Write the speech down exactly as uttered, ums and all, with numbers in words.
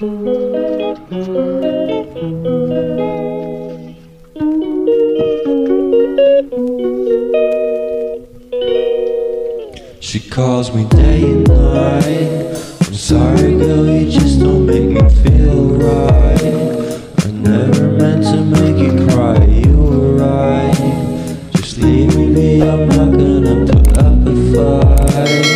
She calls me day and night. I'm sorry girl, you just don't make me feel right. I never meant to make you cry, you were right. Just leave me be, I'm not gonna put up a fight.